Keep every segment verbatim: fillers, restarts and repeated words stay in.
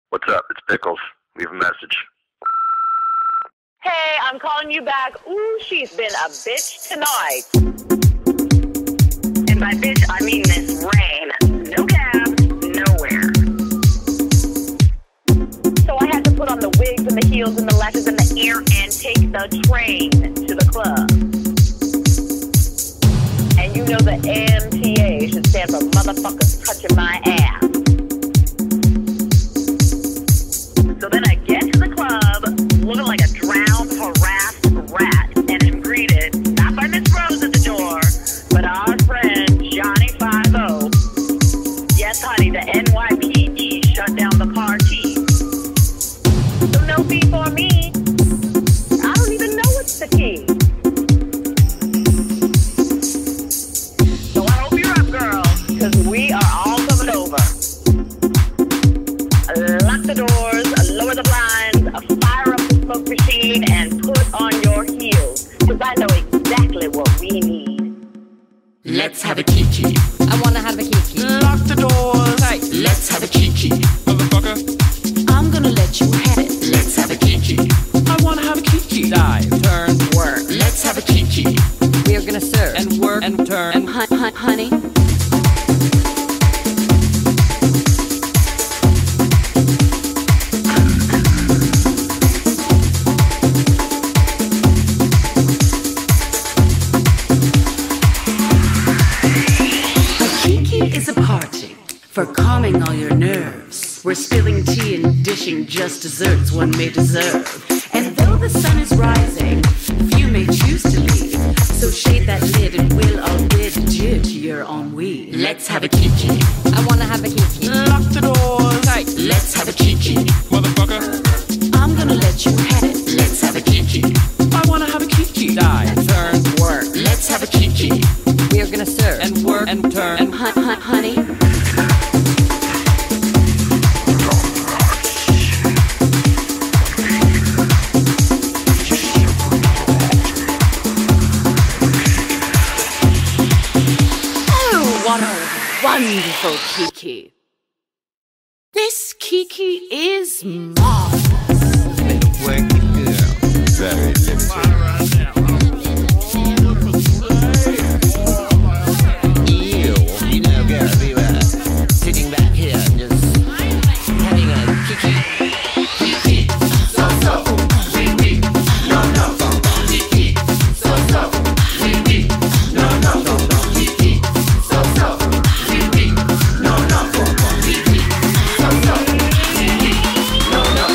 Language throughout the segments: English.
What's up? It's Pickles. Leave a message. Hey, I'm calling you back. Ooh, she's been a bitch tonight. And by bitch, I mean Miss Rain. No cab, nowhere. So I had to put on the wigs and the heels and the lashes and the ear and take the train to the club. And you know the M T A should stand for motherfuckers touching my ass. So then I get to the club, looking like a drowned, harassed rat, and am greeted, not by Miss Rose at the door, but our friend, Johnny five oh. Yes, honey, the N Y P D shut down the party. So no fee for me. I don't even know what's the key. So I hope you're up, girl, because we are all coming over. Lock the doors, lower the blinds, fire up the smoke machine, and put on your heels, because I know exactly what we need. Let's have a Kiki. I wanna have a Kiki. Lock the doors. Hey. Let's have a Kiki. Motherfucker. I'm gonna let you have it. Let's have a Kiki. I wanna have a Kiki. Dive, turn, work. Let's have a Kiki. We're gonna serve And work and turn. and hun hun honey. Is a party for calming all your nerves. We're spilling tea and dishing just desserts one may deserve. And though the sun is rising, few may choose to leave. So shade that lid and we'll all bid adieu to your ennui. Let's have a Kiki. I wanna have a Kiki. Lock the doors. Hey. Let's have a Kiki. Motherfucker. I'm gonna let you have it. Let's have a Kiki. I wanna have a Kiki. Dive, turn, work. Let's have a Kiki. We're gonna serve And work and turn. and hun hun honey. Oh, what a wonderful Kiki. This Kiki is marvelous. Little wanky girl, very limited. Ew, you know, girl, we were sitting back here and just having a Kiki. Kiki, so so, wee wee, no no, Kiki, so so, wee wee, no no, Kiki, so so, wee wee, no no, Kiki, so so, wee wee, no no.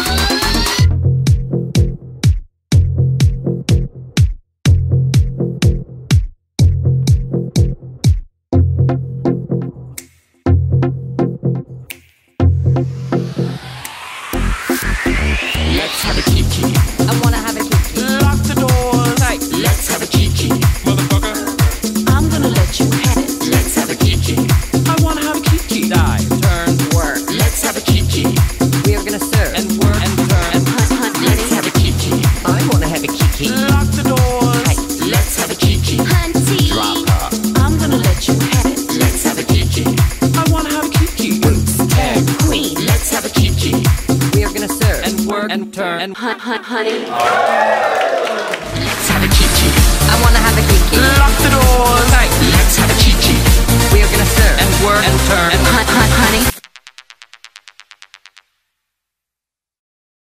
Let's have a Kiki. I wanna have a Kiki. Lock the doors. Hey. Let's have a Kiki. Motherfucker. I'm gonna let you have it. Let's have a Kiki. I wanna have a Kiki. Dive, turn, work. Let's have a Kiki. We're gonna serve And work and turn. And hun hun Let's honey. have a Kiki. I wanna have a Kiki. Lock the doors. Hey. Let's have a Kiki. Hunty. Drop her. I'm gonna let you have it. Let's have a Kiki. I wanna have a Kiki. Boots, tag, Queen. Let's have a Kiki. We're gonna serve And work and turn. And Hun hun honey. let's have a Kiki. I wanna have a Kiki. Lock the doors. Hey. Let's have a Kiki. We're gonna serve And work and turn. Hun hun